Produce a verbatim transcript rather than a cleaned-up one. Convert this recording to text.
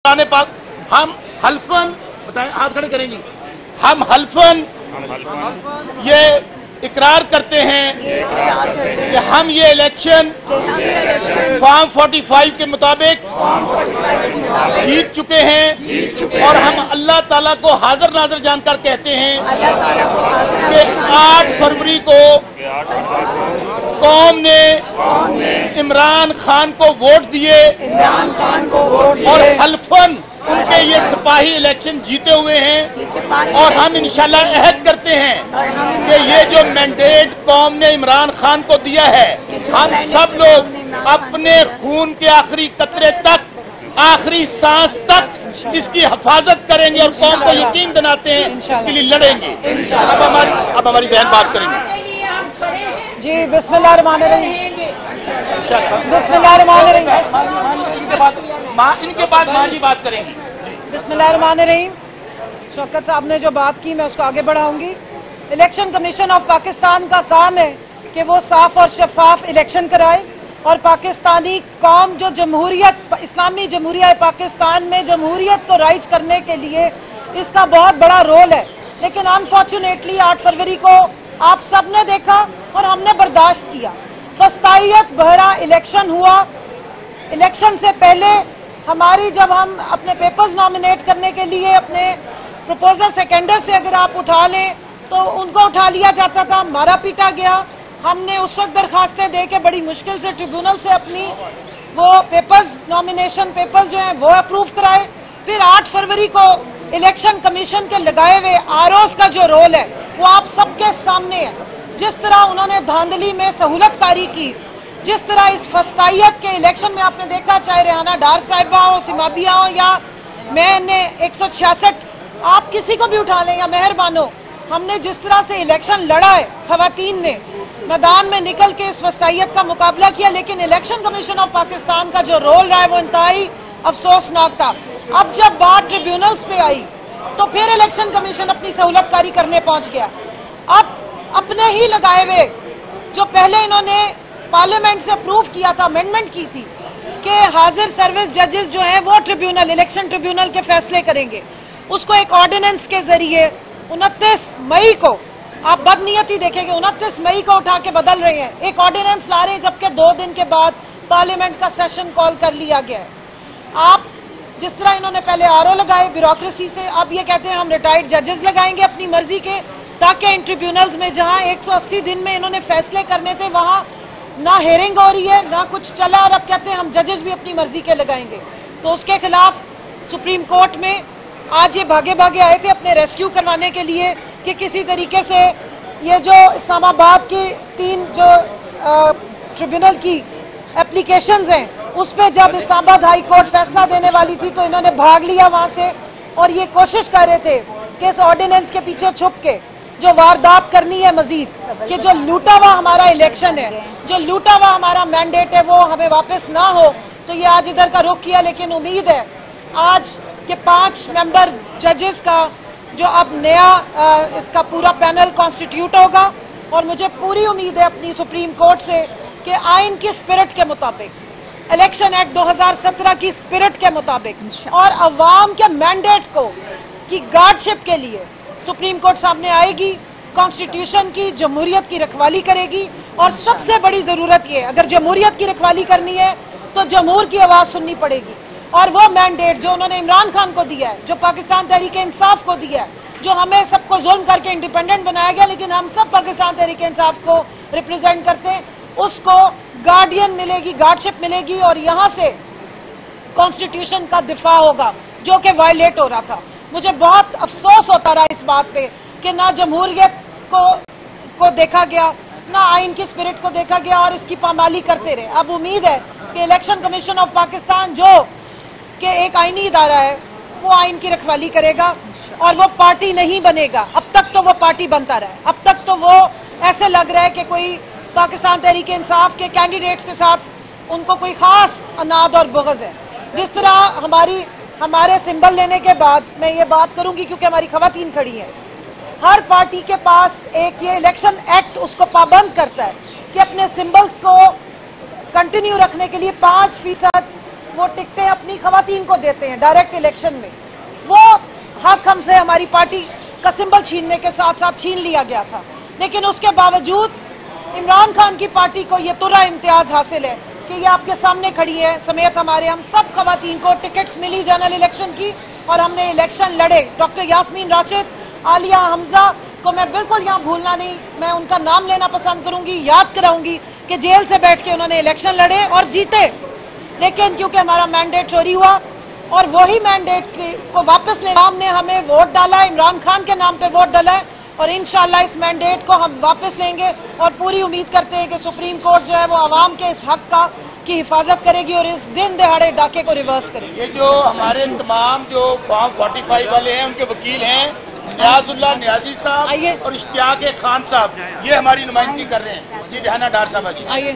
कुरान पाक हम हल्फन बताएं, हाथ खड़े करेंगी, हम हल्फन ये इकरार करते हैं कि हम ये इलेक्शन फॉर्म पैंतालीस के मुताबिक जीत चुके हैं और हम अल्लाह ताला को हाजिर नाज़िर जानकर कहते हैं कि आठ फरवरी को कौम ने इमरान खान को वोट दिए और हल्फन उनके ये सिपाही इलेक्शन जीते हुए हैं और हम इंशाल्लाह अहद करते हैं कि ये जो मैंडेट कौम ने इमरान खान को दिया है हम सब लोग अपने खून के आखिरी कतरे तक, आखिरी सांस तक इसकी हिफाजत करेंगे और कौम को यकीन दिलाते हैं इसके लिए लड़ेंगे। अब हमारी अब हमारी बहन बात करेंगे। जी बिस्मिल्लाह रहमान रहीम, बिस्मिल्लाह रहमान रहीम, इनके बाद मां जी बात करेंगी। बिस्मिल्लाह रहमान रहीम। शौकत साहब ने जो बात की मैं उसको आगे बढ़ाऊंगी। इलेक्शन कमीशन ऑफ पाकिस्तान का काम है कि वो साफ और शफाफ इलेक्शन कराए और पाकिस्तानी कौम जो जमहूरियत, इस्लामी जमहूरिया पाकिस्तान में जमहूरियत को राइज करने के लिए इसका बहुत बड़ा रोल है। लेकिन अनफॉर्चुनेटली आठ फरवरी को आप सब ने देखा और हमने बर्दाश्त किया। फस्तायत भरा इलेक्शन हुआ। इलेक्शन से पहले हमारी जब हम अपने पेपर्स नॉमिनेट करने के लिए अपने प्रपोजल सेकेंडर से अगर आप उठा लें तो उनको उठा लिया जाता था, मारा पीटा गया। हमने उस वक्त दरखास्तें दे के बड़ी मुश्किल से ट्रिब्यूनल से अपनी वो पेपर्स, नॉमिनेशन पेपर्स जो हैं वो अप्रूव कराए। फिर आठ फरवरी को इलेक्शन कमीशन के लगाए हुए आरओज का जो रोल है वो आप सबके सामने है। जिस तरह उन्होंने धांधली में सहूलतकारी की, जिस तरह इस फस्तायत के इलेक्शन में आपने देखा, चाहे रेहाना डार साहिबा हो, सिमाबिया हो या मैंने एक सौ छियासठ आप किसी को भी उठा लें या मेहरबानो, हमने जिस तरह से इलेक्शन लड़ा है, खवातीन ने मैदान में निकल के इस फस्तायत का मुकाबला किया। लेकिन इलेक्शन कमीशन ऑफ पाकिस्तान का जो रोल रहा है वो इंतहाई अफसोसनाक था। अब जब बात ट्रिब्यूनल्स पे आई तो फिर इलेक्शन कमीशन अपनी सहूलतकारी करने पहुंच गया। अब अपने ही लगाए हुए जो पहले इन्होंने पार्लियामेंट से अप्रूव किया था, अमेंडमेंट की थी कि हाजिर सर्विस जजेस जो हैं वो ट्रिब्यूनल, इलेक्शन ट्रिब्यूनल के फैसले करेंगे, उसको एक ऑर्डिनेंस के जरिए उनतीस मई को, आप बदनीयती देखेंगे, उनतीस मई को उठा के बदल रहे हैं, एक ऑर्डिनेंस ला रहे हैं, जबकि दो दिन के बाद पार्लियामेंट का सेशन कॉल कर लिया गया है। आप जिस तरह इन्होंने पहले आरओ लगाए ब्यूरोक्रेसी से, अब ये कहते हैं हम रिटायर्ड जजेस लगाएंगे अपनी मर्जी के, ताकि इन ट्रिब्यूनल्स में जहां एक सौ अस्सी दिन में इन्होंने फैसले करने थे वहां ना हेयरिंग हो रही है ना कुछ चला, और अब कहते हैं हम जजेस भी अपनी मर्जी के लगाएंगे। तो उसके खिलाफ सुप्रीम कोर्ट में आज ये भागे भागे आए थे अपने रेस्क्यू करवाने के लिए कि किसी तरीके से ये जो इस्लामाबाद की तीन जो ट्रिब्यूनल की एप्लीकेशंस हैं उस पर जब इस्लामाबाद हाई कोर्ट फैसला देने वाली थी तो इन्होंने भाग लिया वहां से और ये कोशिश कर रहे थे कि इस ऑर्डिनेंस के पीछे छुप के जो वारदात करनी है मजीद, कि जो लूटा हुआ हमारा इलेक्शन है, जो लूटा हुआ हमारा मैंडेट है वो हमें वापस ना हो, तो ये आज इधर का रुख किया। लेकिन उम्मीद है आज के पांच मेंबर जजेस का जो अब नया आ, इसका पूरा पैनल कॉन्स्टिट्यूट होगा और मुझे पूरी उम्मीद है अपनी सुप्रीम कोर्ट से कि आइन की स्पिरिट के मुताबिक, इलेक्शन एक्ट दो हज़ार सत्रह की स्पिरिट के मुताबिक और अवाम के मैंडेट को की गार्डशिप के लिए सुप्रीम कोर्ट सामने आएगी, कॉन्स्टिट्यूशन की, जमहूरियत की रखवाली करेगी। और सबसे बड़ी जरूरत ये, अगर जमहूरियत की रखवाली करनी है तो जमहूर की आवाज सुननी पड़ेगी। और वो मैंडेट जो उन्होंने इमरान खान को दिया है, जो पाकिस्तान तहरीक इंसाफ को दिया है, जो हमें सबको जुल्म करके इंडिपेंडेंट बनाया गया लेकिन हम सब पाकिस्तान तहरीक इंसाफ को रिप्रेजेंट करते हैं, उसको गार्डियन मिलेगी, गार्डशिप मिलेगी और यहां से कॉन्स्टिट्यूशन का दिफा होगा जो कि वायलेट हो रहा था। मुझे बहुत अफसोस होता रहा इस बात पे कि ना जमहूरियत को को देखा गया, ना आइन की स्पिरिट को देखा गया और इसकी पामाली करते रहे। अब उम्मीद है कि इलेक्शन कमीशन ऑफ पाकिस्तान जो कि एक आईनी इदारा है वो आइन की रखवाली करेगा और वो पार्टी नहीं बनेगा। अब तक तो वो पार्टी बनता रहा है, अब तक तो वो ऐसे लग रहा है कि कोई पाकिस्तान तहरीक इंसाफ के कैंडिडेट्स के साथ उनको कोई खास अनाद और बुग़्ज़ है। जिस तरह हमारी हमारे सिंबल लेने के बाद मैं ये बात करूंगी क्योंकि हमारी खवातीन खड़ी हैं, हर पार्टी के पास एक ये इलेक्शन एक्ट उसको पाबंद करता है कि अपने सिंबल्स को कंटिन्यू रखने के लिए पांच फीसद वो टिकटें अपनी खवातीन को देते हैं डायरेक्ट इलेक्शन में। वो हक हमसे हमारी पार्टी का सिंबल छीनने के साथ साथ छीन लिया गया था, लेकिन उसके बावजूद इमरान खान की पार्टी को ये तुरा इम्तियाज हासिल है कि ये आपके सामने खड़ी है समेत हमारे हम सब खवातीन को टिकट्स मिली जनरल इलेक्शन की, और हमने इलेक्शन लड़े। डॉक्टर यास्मीन राशिद, आलिया हमजा को मैं बिल्कुल यहाँ भूलना नहीं, मैं उनका नाम लेना पसंद करूंगी, याद कराऊंगी कि जेल से बैठ के उन्होंने इलेक्शन लड़े और जीते, लेकिन क्योंकि हमारा मैंडेट चोरी हुआ और वही मैंडेट को वापस लेने हमने हमें वोट डाला, इमरान खान के नाम पे वोट डाला है, और इंशाल्लाह इस मैंडेट को हम वापस लेंगे और पूरी उम्मीद करते हैं कि सुप्रीम कोर्ट जो है वो आवाम के इस हक का की हिफाजत करेगी और इस दिन दहाड़े डाके को रिवर्स करेगी। ये जो हमारे तमाम जो फॉर्म फोर्टी फाइव वाले हैं उनके वकील हैं नियाजुल्लाह नियाजी साहब और इश्तियाक खान साहब, ये हमारी नुमाइंदगी कर रहे हैं। जी जहाना डार साहब, आइए।